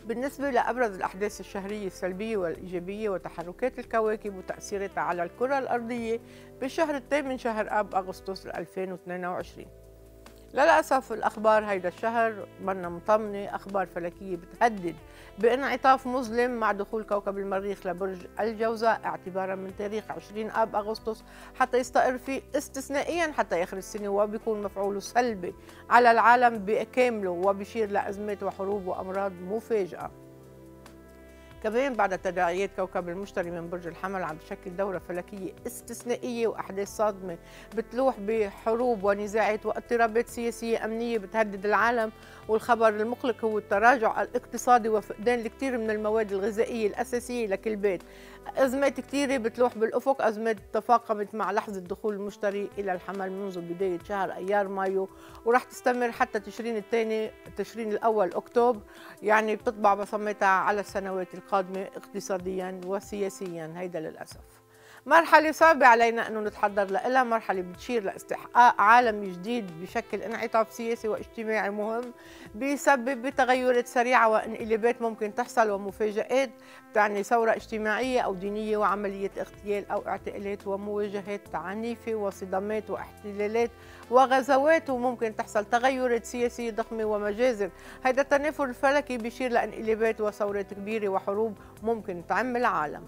بالنسبة لأبرز الأحداث الشهرية السلبية والإيجابية وتحركات الكواكب وتأثيراتها على الكرة الأرضية بالشهر الثامن شهر آب أغسطس 2022. للأسف الأخبار هيدا الشهر منا مطمنة، أخبار فلكية بتهدد بانعطاف مظلم مع دخول كوكب المريخ لبرج الجوزاء اعتبارا من تاريخ 20 آب أغسطس حتى يستقر فيه استثنائيا حتى آخر السنة، وبيكون مفعوله سلبي على العالم بكامله وبيشير لأزمات وحروب وأمراض مفاجئة. كمان بعد تداعيات كوكب المشتري من برج الحمل عم بشكل دورة فلكية استثنائية وأحداث صادمة بتلوح بحروب ونزاعات واضطرابات سياسية أمنية بتهدد العالم، والخبر المقلق هو التراجع الاقتصادي وفقدان الكثير من المواد الغذائية الأساسية لكل بيت. أزمات كثيرة بتلوح بالأفق، أزمات تفاقمت مع لحظة دخول المشتري إلى الحمل منذ بداية شهر أيار مايو، ورح تستمر حتى تشرين الأول أكتوبر، يعني بتطبع بصمتها على السنوات القادمة اقتصاديا وسياسيا. هيدا للأسف مرحلة صعبة علينا أنه نتحضر لها، مرحلة بتشير لاستحقاق عالم جديد بشكل انعطاف سياسي واجتماعي مهم بيسبب تغيرات سريعة وانقلابات ممكن تحصل ومفاجآت بتعني ثورة اجتماعية أو دينية وعملية اغتيال أو اعتقالات ومواجهات عنيفة وصدامات واحتلالات وغزوات، وممكن تحصل تغيرات سياسية ضخمة ومجازر. هذا التنافر الفلكي بيشير لانقلابات وثورات كبيرة وحروب ممكن تعم العالم.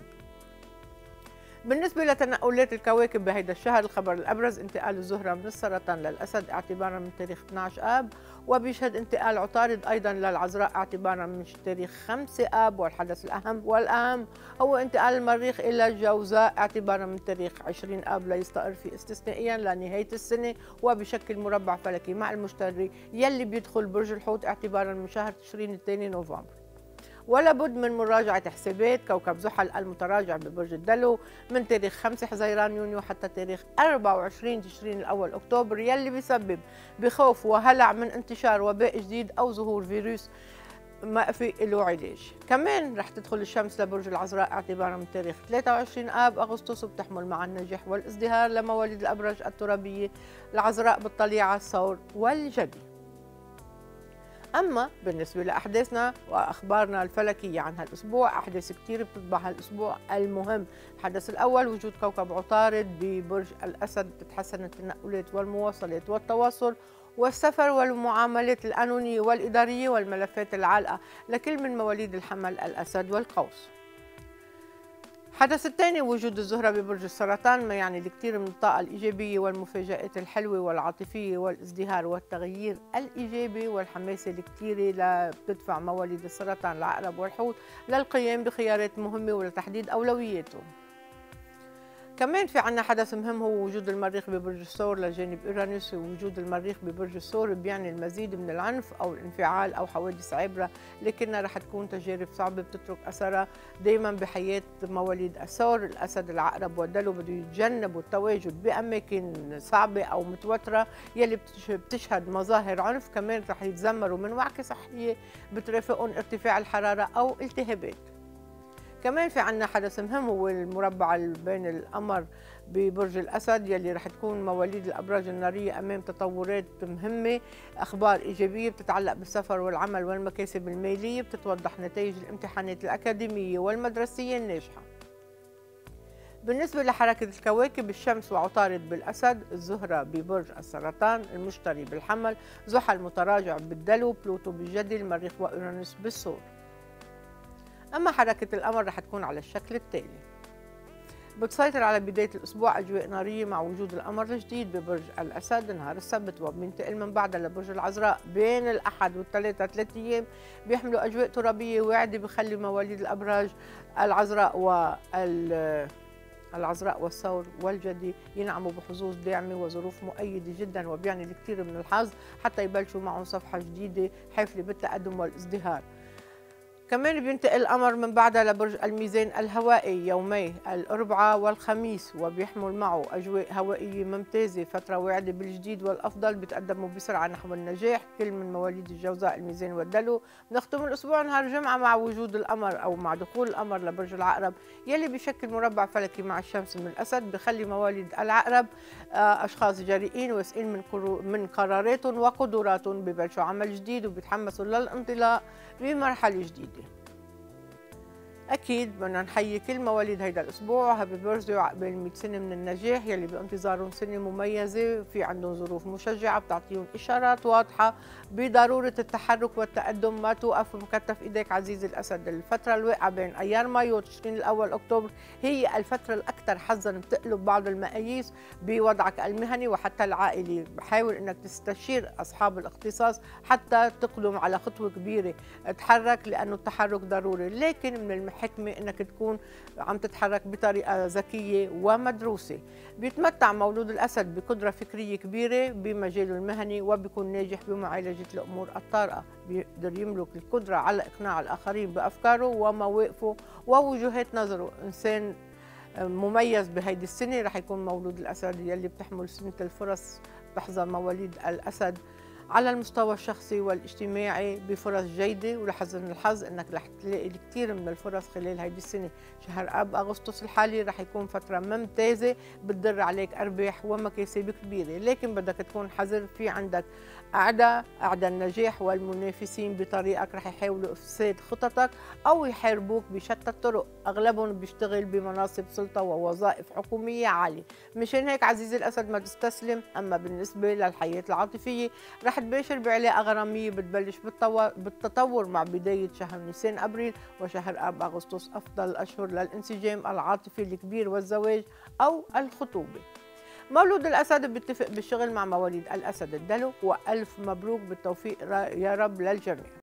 بالنسبة لتنقلات الكواكب بهيدا الشهر، الخبر الأبرز انتقال الزهرة من السرطان للأسد اعتبارا من تاريخ 12 آب، وبيشهد انتقال عطارد أيضا للعذراء اعتبارا من تاريخ 5 آب، والحدث الأهم هو انتقال المريخ إلى الجوزاء اعتبارا من تاريخ 20 آب ليستقر في استثنائيا لنهاية السنة وبشكل مربع فلكي مع المشتري يلي بيدخل برج الحوت اعتبارا من شهر تشرين الثاني نوفمبر. ولا بد من مراجعة حسابات كوكب زحل المتراجع ببرج الدلو من تاريخ 5 حزيران يونيو حتى تاريخ 24 تشرين الأول أكتوبر، يلي بيسبب بخوف وهلع من انتشار وباء جديد أو ظهور فيروس ما في له علاج. كمان رح تدخل الشمس لبرج العذراء اعتبارا من تاريخ 23 آب أغسطس، وبتحمل معها النجاح والازدهار لمواليد الأبراج الترابية العذراء بالطليعة الثور والجدي. أما بالنسبة لأحداثنا وأخبارنا الفلكية عن هالأسبوع، أحداث كتير بتطبع هالأسبوع المهم. الحدث الأول وجود كوكب عطارد ببرج الأسد، تتحسن التنقلات والمواصلات والتواصل والسفر والمعاملات القانونية والإدارية والملفات العالقة لكل من مواليد الحمل الأسد والقوس. الحدث الثاني وجود الزهرة ببرج السرطان، ما يعني الكثير من الطاقة الإيجابية والمفاجآت الحلوة والعاطفية والازدهار والتغيير الإيجابي والحماسة الكثيرة بتدفع مواليد السرطان العقرب والحوت للقيام بخيارات مهمة ولتحديد أولوياتهم. كمان في عنا حدث مهم هو وجود المريخ ببرج الثور لجانب اورانوس، ووجود المريخ ببرج الثور بيعني المزيد من العنف او الانفعال او حوادث عابره، لكنها رح تكون تجارب صعبه بتترك اثرها دائما بحياه مواليد الثور. الاسد العقرب والدلو بده يتجنبوا التواجد باماكن صعبه او متوتره يلي بتشهد مظاهر عنف، كمان رح يتذمروا من وعكه صحيه بترافقهم ارتفاع الحراره او التهابات. كمان في عنا حدث مهم هو المربع بين القمر ببرج الأسد يلي رح تكون مواليد الأبراج النارية أمام تطورات مهمة، أخبار إيجابية بتتعلق بالسفر والعمل والمكاسب المالية، بتتوضح نتائج الامتحانات الأكاديمية والمدرسية الناجحة. بالنسبة لحركة الكواكب، الشمس وعطارد بالأسد، الزهرة ببرج السرطان، المشتري بالحمل، زحل متراجع بالدلو، بلوتو بالجدي، المريخ وأورانوس بالثور. أما حركة القمر رح تكون على الشكل التالي: بتسيطر على بداية الأسبوع أجواء نارية مع وجود القمر الجديد ببرج الأسد نهار السبت، وبينتقل من بعدها لبرج العذراء بين الأحد والثلاثاء 3 أيام بيحملوا أجواء ترابية واعدة بخلي مواليد الأبراج العذراء والثور والجدي ينعموا بحظوظ داعمة وظروف مؤيدة جدا، وبيعني الكثير من الحظ حتى يبلشوا معهم صفحة جديدة حافلة بالتقدم والازدهار. كمان بينتقل القمر من بعدها لبرج الميزان الهوائي يومي الأربعاء والخميس، وبيحمل معه أجواء هوائية ممتازة، فترة واعدة بالجديد والأفضل، بيتقدموا بسرعة نحو النجاح كل من مواليد الجوزاء الميزان والدلو. بنختم الأسبوع نهار الجمعة مع وجود القمر أو مع دخول القمر لبرج العقرب يلي بشكل مربع فلكي مع الشمس من الأسد، بخلي مواليد العقرب أشخاص جريئين واثقين من قراراتهم وقدراتهم، ببلشوا عمل جديد وبيتحمسوا للانطلاق بمرحلة جديدة. أكيد بدنا نحيي كل مواليد هيدا الأسبوع، هابي بيرثدي وعقبال 100 سنة من النجاح يلي بانتظارهم سنة مميزة في عندهم ظروف مشجعة بتعطيهم إشارات واضحة بضرورة التحرك والتقدم. ما توقف بمكتف إيديك عزيزي الأسد. الفترة الواقعة بين أيار مايو وتشرين الأول أكتوبر هي الفترة الأكثر حظاً بتقلب بعض المقاييس بوضعك المهني وحتى العائلي. بحاول إنك تستشير أصحاب الاختصاص حتى تقدم على خطوة كبيرة. اتحرك لأنه التحرك ضروري، لكن من الحكمة إنك تكون عم تتحرك بطريقة ذكية ومدروسة. بيتمتع مولود الأسد بقدرة فكرية كبيرة بمجاله المهني وبيكون ناجح بمعالجة الأمور الطارئة. بيقدر يملك القدرة على إقناع الآخرين بأفكاره ومواقفه ووجهات نظره. إنسان مميز بهيدي السنة رح يكون مولود الأسد يلي بتحمل سنة الفرص. تحظى مواليد الأسد على المستوى الشخصي والاجتماعي بفرص جيدة، ولحسن الحظ انك رح تلاقي الكثير من الفرص خلال هيدي السنة. شهر اب اغسطس الحالي رح يكون فترة ممتازة بتدر عليك ارباح ومكاسب كبيرة، لكن بدك تكون حذر. في عندك اعداء النجاح والمنافسين بطريقك رح يحاولوا افساد خططك او يحاربوك بشتى الطرق. اغلبهم بيشتغل بمناصب سلطة ووظائف حكومية عالية. مشان هيك عزيزي الاسد ما تستسلم. اما بالنسبة للحياة العاطفية رح تباشر بعلاقة غرامية بتبلش بالتطور مع بداية شهر نيسان أبريل، وشهر آب أغسطس أفضل الأشهر للانسجام العاطفي الكبير والزواج أو الخطوبة. مولود الأسد بيتفق بالشغل مع مواليد الأسد الدلو، وألف مبروك بالتوفيق يا رب للجميع.